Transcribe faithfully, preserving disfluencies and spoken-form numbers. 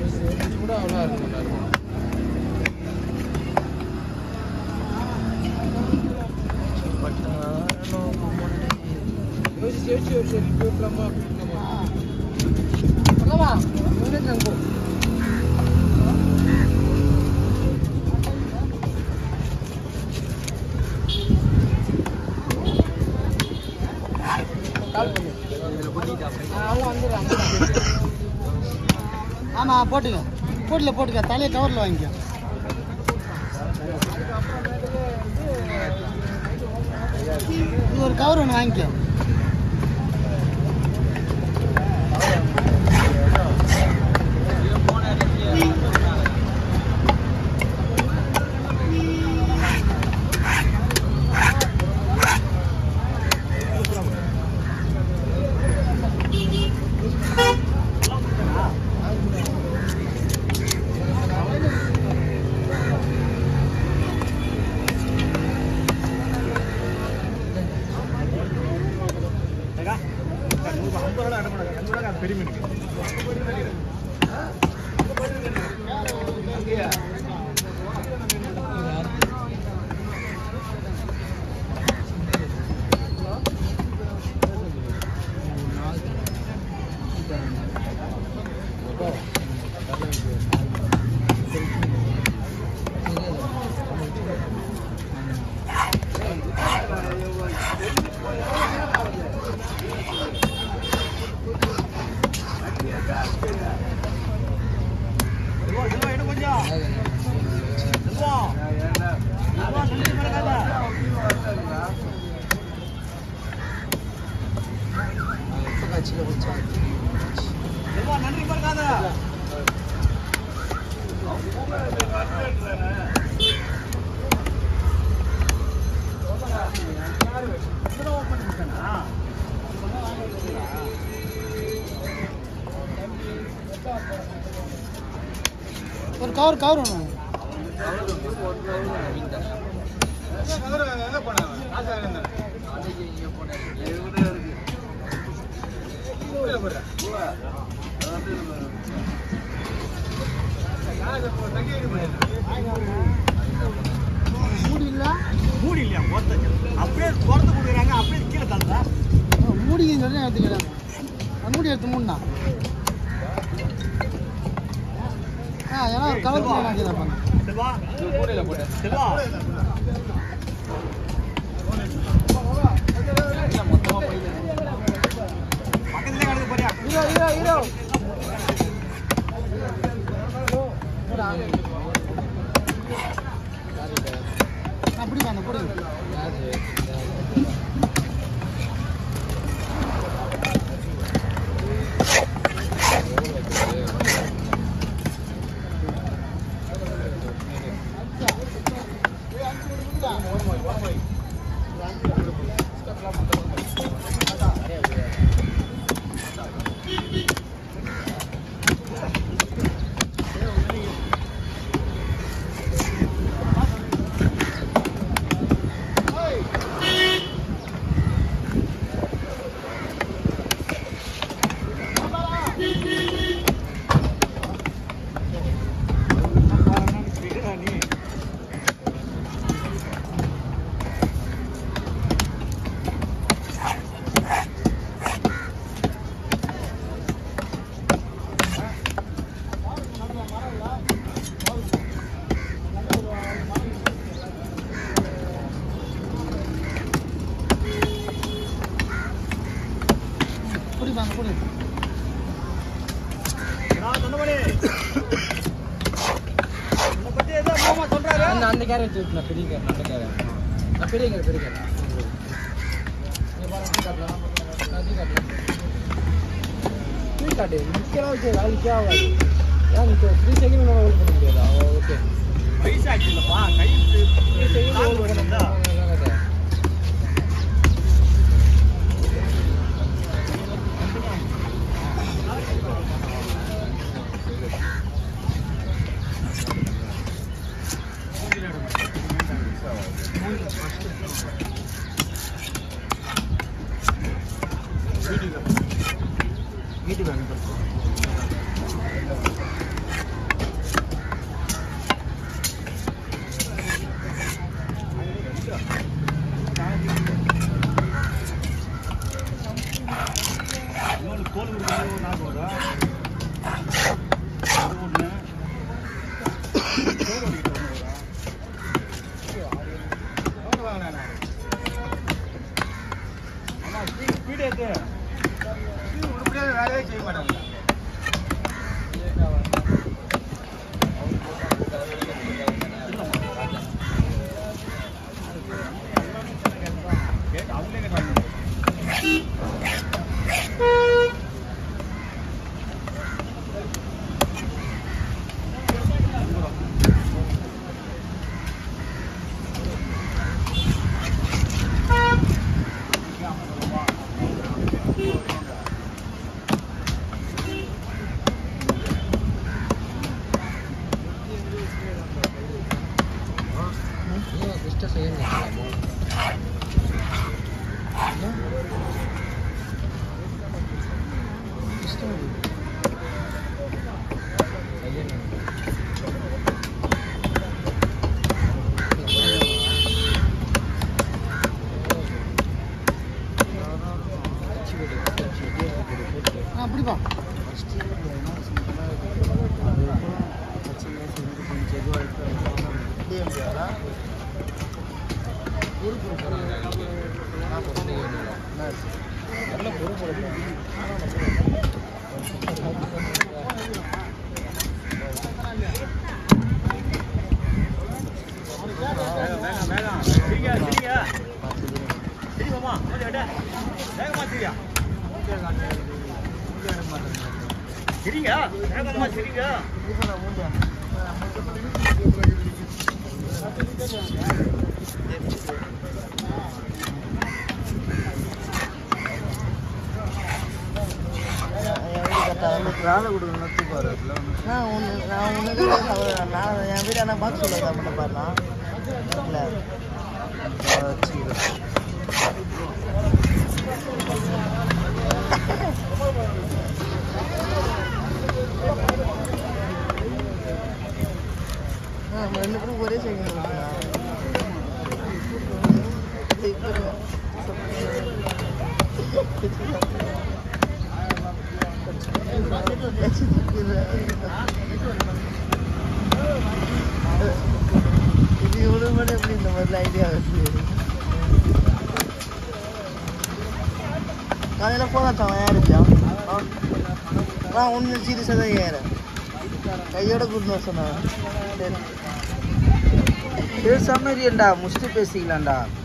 கூட அவ்வளோ இருக்கும் நல்லா இருக்கும். யோசிச்சு யோசிச்சு யோசிச்சு இப்படி இருக்கலாமா அப்படி இருக்கலாமா சொல்லவா போ கால் பண்ணு அவங்க வந்துடுறாங்க. ஆமாம் போட்டுக்க போட்டில் போட்டுக்க தலையை கவரில் வாங்கிக்க. இது ஒரு கவர் ஒன்று வாங்கிக்க. நன்றி பாருங்க. ஒரு கவர் கவர் ஒன்று மூடி இல்ல மூடி இல்லையா அப்படியே குறைத்து கொடுக்குறாங்க. அப்படியே கீழே தந்தா மூடிக்கு நிறைய எடுத்துக்கிறேன். மூடி எடுத்து மூணா ஆ ஏன்னா ஒரு கவர் மூடியில் போட்டேன். மொத்தமாக போயிட்டு பக்கத்துலேயே கிடக்கு போறியா? ஹீரோ ஹீரோ ஹீரோ அப்படி வாங்க போடுங்க. அந்த கேரட் நான் பெரிய கேரட் நல்ல கேரட் நான் பெரிய கேரட் பெரிய கேரட் ஸ்பீட் காட்டு நிற்கலாம் வச்சு வேலைக்கு ஆகாது. ஏன் இப்போ த்ரீ செகண்ட் நம்ம ஹோல்ட் பண்ண முடியாதா? ஓகே வயசாச்சு இல்லைப்பா கை த்ரீ செகண்ட் ஹோல்ட் பண்ணா வீட்டுக்கு சரிங்க வேகமா சரிங்க வேலை கொடுக்கணும் பாரு நான் ஒன்று நான் ஒன்று நான் என் வீடு ஆனால் பார்க்க சொல்லுறதா மட்டும் பாருலாம் இல்லை நம்ம ரெண்டு பேரும் ஒரே சைக்கிள் இது இவ்வளோ மட்டும் எப்படி இந்த மாதிரி ஐடியா வருது காலையில் போதாச்சான் யாருச்சா நான் ஒன்று சீரியஸாக தான் ஏறேன் கையோட கூட்டு வர சொன்னான் சரி பேசாம இருக்கேன்டா முடிச்சுட்டு பேசிக்கலாம்டா